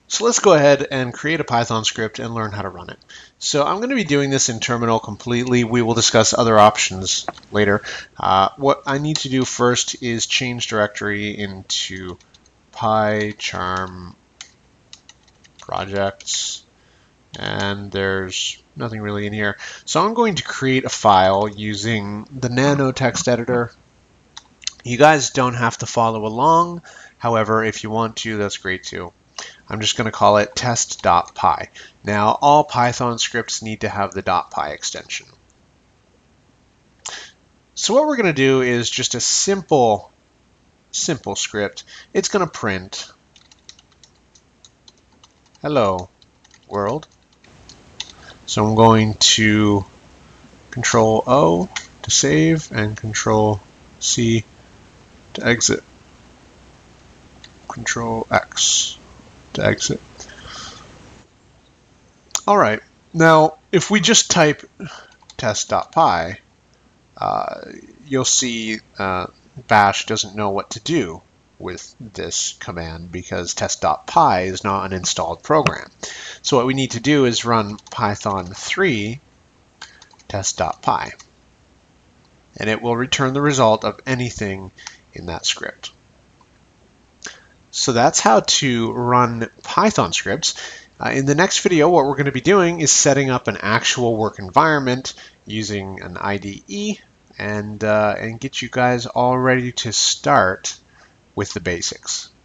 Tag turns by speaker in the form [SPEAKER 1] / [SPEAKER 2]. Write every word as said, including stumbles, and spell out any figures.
[SPEAKER 1] So let's go ahead and create a Python script and learn how to run it. So I'm going to be doing this in terminal completely. We will discuss other options later. Uh, what I need to do first is change directory into PyCharm projects, and there's nothing really in here. So I'm going to create a file using the Nano text editor. You guys don't have to follow along. However, if you want to, that's great too. I'm just going to call it test.py. Now, all Python scripts need to have the .py extension. So what we're going to do is just a simple, simple script. It's going to print, hello, world. So I'm going to Control O to save and Control C to exit. Control X to exit. All right, now if we just type test.py, uh, you'll see uh, Bash doesn't know what to do with this command because test.py is not an installed program. So what we need to do is run Python three test.py, and it will return the result of anything in that script. So that's how to run Python scripts. Uh, in the next video, what we're going to be doing is setting up an actual work environment using an I D E and, uh, and get you guys all ready to start with the basics.